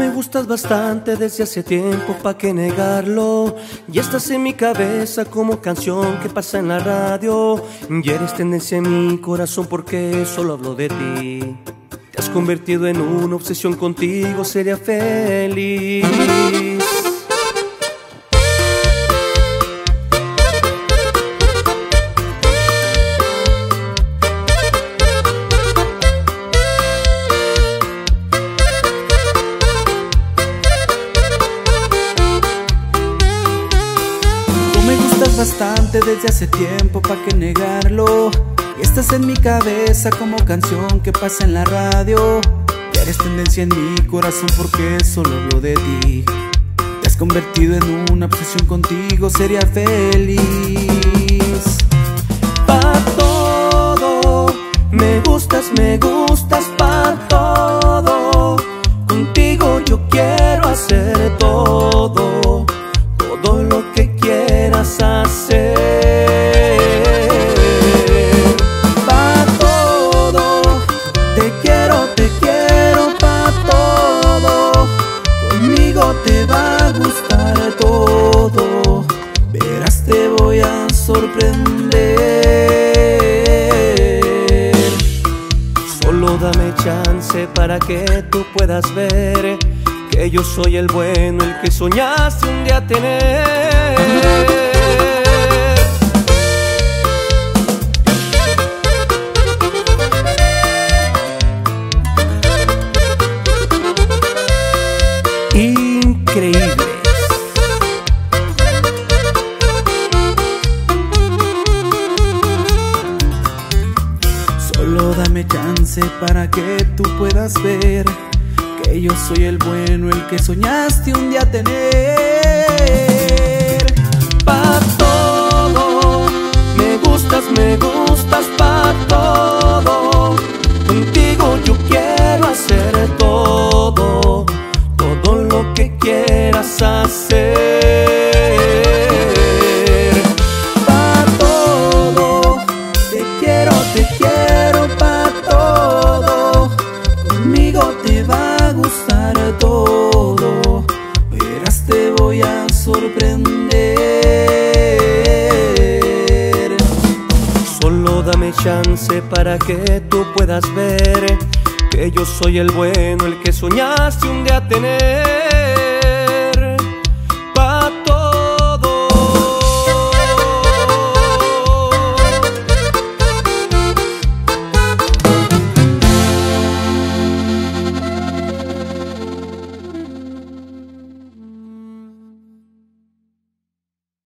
me gustas bastante desde hace tiempo, pa' qué negarlo. Y estás en mi cabeza como canción que pasa en la radio. Y eres tendencia en mi corazón porque solo hablo de ti. Te has convertido en una obsesión, contigo sería feliz. Bastante desde hace tiempo, pa' qué negarlo. Y estás en mi cabeza como canción que pasa en la radio. Y eres tendencia en mi corazón porque solo hablo de ti. Te has convertido en una obsesión, contigo sería feliz. Pa' todo, me gustas pa' todo. Contigo yo quiero hacer todo, todo lo que quieras hacer. Pa' todo, te quiero pa' todo. Conmigo te va a gustar todo, verás te voy a sorprender. Solo dame chance para que tú puedas ver que yo soy el bueno, el que soñaste un día tener. Increíbles. Solo dame chance para que tú puedas ver que yo soy el bueno, el que soñaste un día tener. Pa' todo, me gustas pa' todo. Contigo yo quiero hacer todo, todo lo que quieras hacer. Pa' todo, te quiero pa' todo. Conmigo te va a gustar todo, verás te voy a sorprender. Solo dame chance para que tú puedas ver que yo soy el bueno, el que soñaste un día tener.